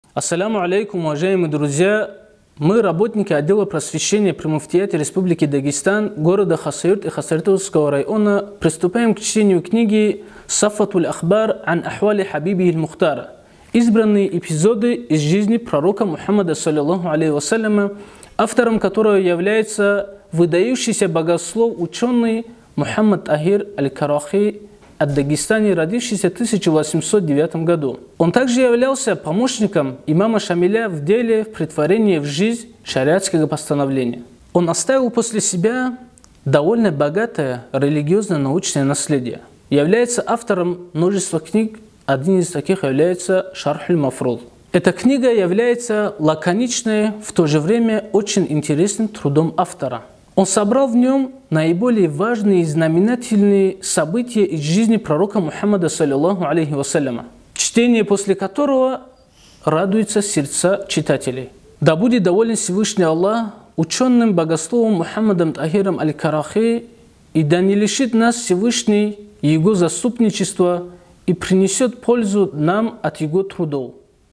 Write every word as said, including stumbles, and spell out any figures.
Ассаляму алейкум, уважаемые друзья! Мы, работники отдела просвещения при муфтияте Республики Дагестан, города Хасавюрт и Хасавюртовского района, приступаем к чтению книги «Сафатуль Ахбар ан ахвали Хабиби Мухтара» избранные эпизоды из жизни пророка Мухаммада, саллиллаху алейхи вассаляма, автором которого является выдающийся богослов, ученый Мухаммад Тахир аль-Карахи от Дагестана, родившийся в тысяча восемьсот девятом году. Он также являлся помощником имама Шамиля в деле претворения в жизнь шариатского постановления. Он оставил после себя довольно богатое религиозно-научное наследие. Является автором множества книг, один из таких является Шархуль Мафруд. Эта книга является лаконичной, в то же время очень интересным трудом автора. Он собрал в нем наиболее важные и знаменательные события из жизни пророка Мухаммада, саллиллаху алейхи вассаляма, чтение после которого радуется сердца читателей. Да будет доволен Всевышний Аллах ученым богословом Мухаммадом Тахиром аль-Карахи, и да не лишит нас Всевышний его заступничества и принесет пользу нам от его трудов.